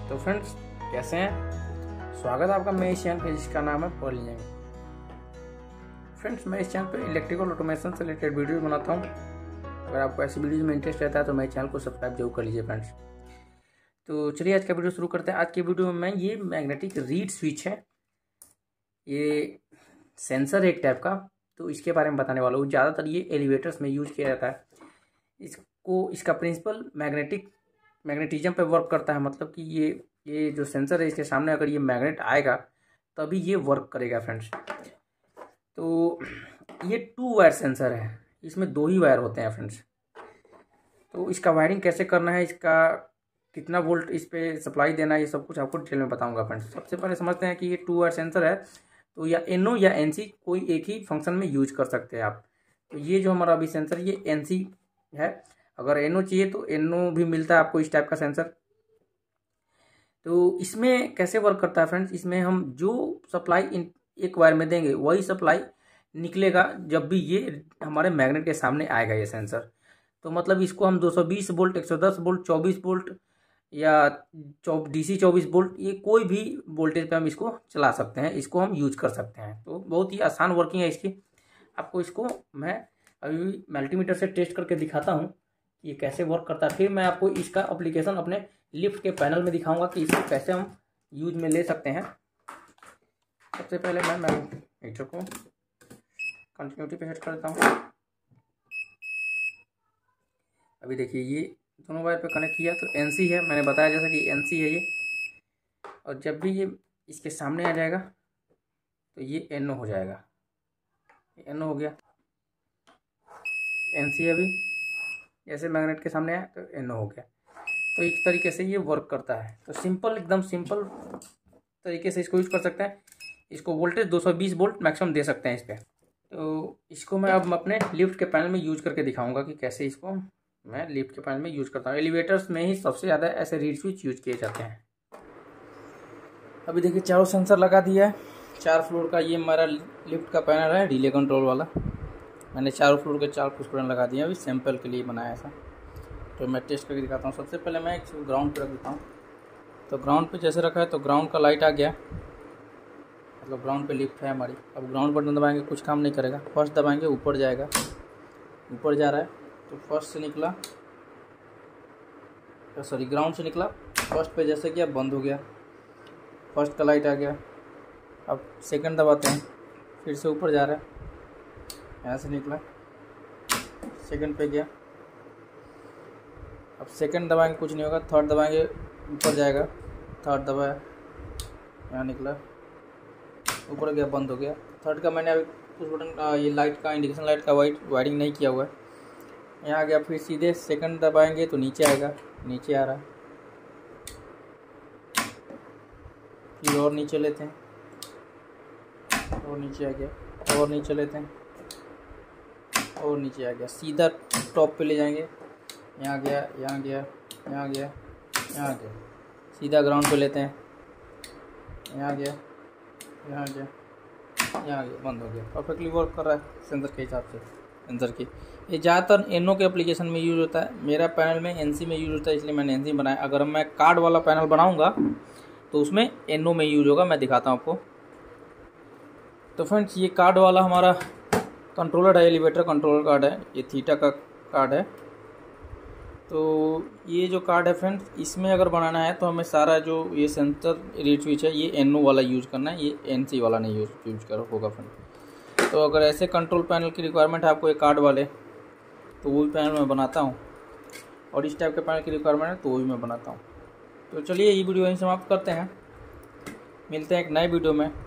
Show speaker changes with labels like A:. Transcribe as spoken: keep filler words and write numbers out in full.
A: तो फ्रेंड्स कैसे हैं, स्वागत है आपका मेरे इस चैनल पे जिसका नाम है पॉलिंग। फ्रेंड्स मैं इस चैनल पे इलेक्ट्रिकल ऑटोमेशन से रिलेटेड वीडियो बनाता हूँ। अगर आपको ऐसी वीडियोज में इंटरेस्ट रहता है तो मेरे चैनल को सब्सक्राइब जरूर कर लीजिए फ्रेंड्स। तो चलिए आज का वीडियो शुरू करते हैं। आज की वीडियो में मैं ये मैग्नेटिक रीड स्विच है, ये सेंसर एक टाइप का, तो इसके बारे में बताने वाला हूँ। ज़्यादातर ये एलिवेटर्स में यूज किया जाता है। इसको इसका प्रिंसिपल मैग्नेटिक मैग्नेटिज्म पे वर्क करता है। मतलब कि ये ये जो सेंसर है इसके सामने अगर ये मैग्नेट आएगा तभी ये वर्क करेगा फ्रेंड्स। तो ये टू वायर सेंसर है, इसमें दो ही वायर होते हैं फ्रेंड्स। तो इसका वायरिंग कैसे करना है, इसका कितना वोल्ट इस पे सप्लाई देना है, ये सब कुछ आपको डिटेल में बताऊंगा फ्रेंड्स। सबसे पहले समझते हैं कि ये टू वायर सेंसर है, तो या एनओ या एनसी कोई एक ही फंक्शन में यूज कर सकते हैं आप। तो ये जो हमारा अभी सेंसर ये एनसी है। अगर एनओ चाहिए तो एनओ भी मिलता है आपको इस टाइप का सेंसर। तो इसमें कैसे वर्क करता है फ्रेंड्स, इसमें हम जो सप्लाई इन एक वायर में देंगे वही सप्लाई निकलेगा जब भी ये हमारे मैग्नेट के सामने आएगा ये सेंसर। तो मतलब इसको हम दो सौ बीस वोल्ट, एक सौ दस वोल्ट, चौबीस वोल्ट या डीसी चौबीस वोल्ट, ये कोई भी वोल्टेज पे हम इसको चला सकते हैं, इसको हम यूज कर सकते हैं। तो बहुत ही आसान वर्किंग है इसकी। आपको इसको मैं अभी मल्टीमीटर से टेस्ट करके दिखाता हूँ ये कैसे वर्क करता है। फिर मैं आपको इसका एप्लीकेशन अपने लिफ्ट के पैनल में दिखाऊंगा कि इसको कैसे हम यूज में ले सकते हैं। सबसे पहले मैं मैग्नेटर को कंटिन्यूटी पे सेट करता हूँ। अभी देखिए ये दोनों वायर पे कनेक्ट किया तो एनसी है, मैंने बताया जैसा कि एनसी है ये। और जब भी ये इसके सामने आ जाएगा तो ये एनओ हो जाएगा, एनओ हो गया। एनसी अभी जैसे मैग्नेट के सामने आया तो एनओ हो गया। तो इस तरीके से ये वर्क करता है। तो सिंपल, एकदम सिंपल तरीके से इसको यूज कर सकते हैं। इसको वोल्टेज दो सौ बीस वोल्ट मैक्सिमम दे सकते हैं इस पर। तो इसको मैं अब अपने लिफ्ट के पैनल में यूज करके दिखाऊंगा कि कैसे इसको मैं लिफ्ट के पैनल में यूज करता हूँ। एलिवेटर्स में ही सबसे ज़्यादा ऐसे रीड स्विच यूज किए जाते हैं। अभी देखिए चारों सेंसर लगा दिया है। चार फ्लोर का ये हमारा लिफ्ट का पैनल है, रिले कंट्रोल वाला। मैंने चारों फ्लोर के चार पुश बटन लगा दिए, अभी सैंपल के लिए बनाया ऐसा। तो मैं टेस्ट करके दिखाता हूँ। सबसे पहले मैं एक ग्राउंड पे रख देता हूँ। तो ग्राउंड पे जैसे रखा है तो ग्राउंड का लाइट आ गया, मतलब ग्राउंड पे लिफ्ट है हमारी। अब ग्राउंड बटन दबाएंगे कुछ काम नहीं करेगा। फर्स्ट दबाएंगे ऊपर जाएगा, ऊपर जा रहा है तो फर्स्ट से निकला, सॉरी ग्राउंड से निकला, फर्स्ट पे जैसे किया बंद हो गया, फर्स्ट का लाइट आ गया। अब सेकंड दबाते हैं, फिर से ऊपर जा रहा है, यहाँ से निकला, सेकंड पे गया। अब सेकंड दबाएंगे कुछ नहीं होगा, थर्ड दबाएंगे ऊपर जाएगा, थर्ड दबाया, यहाँ निकला, ऊपर गया, बंद हो गया। थर्ड का मैंने अभी कुछ बटन ये लाइट का इंडिकेशन लाइट का वाइट वायरिंग नहीं किया हुआ है, यहाँ आ गया। फिर सीधे सेकंड दबाएंगे तो नीचे आएगा, नीचे आ रहा है। फिर और नीचे लेते हैं, और नीचे आ गया, और नीचे लेते हैं, और नीचे आ गया। सीधा टॉप पे ले जाएंगे, यहाँ गया, यहाँ गया, यहाँ गया, यहाँ गया। सीधा ग्राउंड पे लेते हैं, यहाँ गया, यहाँ गया, यहाँ गया, बंद हो गया। परफेक्टली वर्क कर रहा है सेंसर के हिसाब से। सेंसर की ये ज़्यादातर एनओ के एप्लीकेशन में यूज होता है। मेरा पैनल में एनसी में यूज होता है, इसलिए मैंने एनसी बनाया। अगर मैं कार्ड वाला पैनल बनाऊँगा तो उसमें एनओ में यूज होगा, मैं दिखाता हूँ आपको। तो फ्रेंड्स ये कार्ड वाला हमारा कंट्रोलर है, एलिवेटर कंट्रोलर कार्ड है, ये थीटा का कार्ड है। तो ये जो कार्ड है फ्रेंड्स, इसमें अगर बनाना है तो हमें सारा जो ये सेंसर रीड स्विच है ये एनओ वाला यूज़ करना है, ये एनसी वाला नहीं यूज यूज कर होगा फ्रेंड। तो अगर ऐसे कंट्रोल पैनल की रिक्वायरमेंट है आपको एक कार्ड वाले, तो वो भी पैनल मैं बनाता हूँ। और इस टाइप के पैनल की रिक्वायरमेंट है तो वो भी मैं बनाता हूँ। तो चलिए ये वीडियो यहीं समाप्त करते हैं, मिलते हैं एक नए वीडियो में।